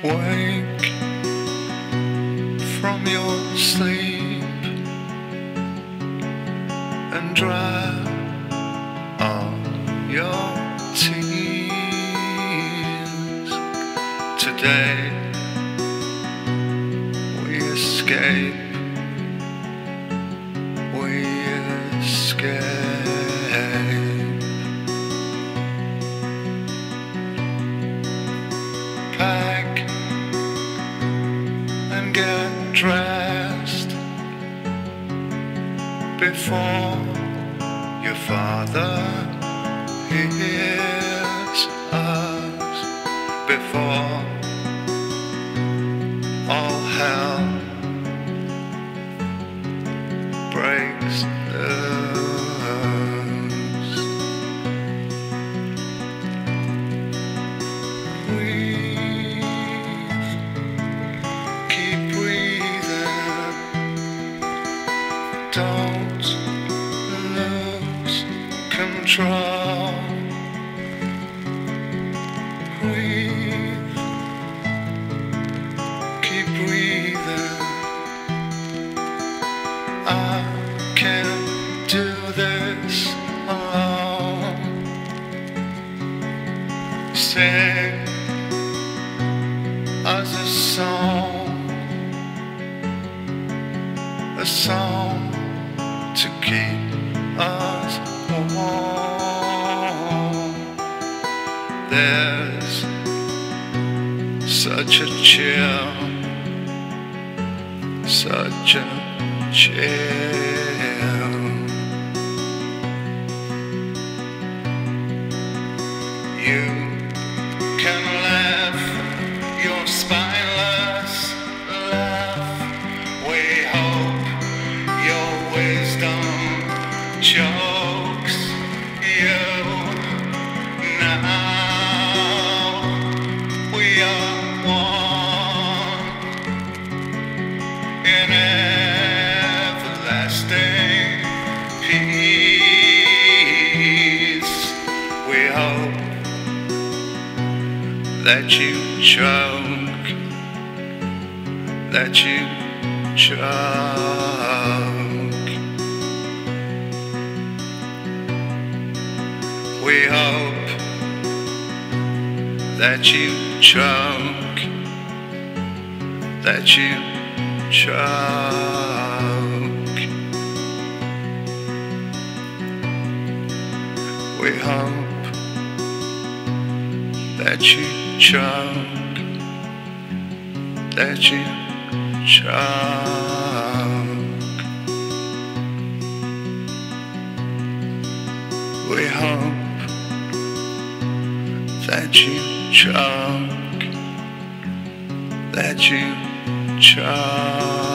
Wake from your sleep and dry all your tears. Today we escape, we escape. Pack and get dressed before your father hears us, before all hell breaks loose. Keep breathing, don't lose control. Breathe, keep breathing. I can't do this alone. Sing as a song to keep us warm. There's such a chill, such a chill. You can laugh your spineless laugh. We hope your wisdom chokes you now. We are one in everlasting peace. We hope that you choke, that you choke. We hope that you choke, that you choke. We hope that you choke, that you choke. We hope that you choke, that you choke.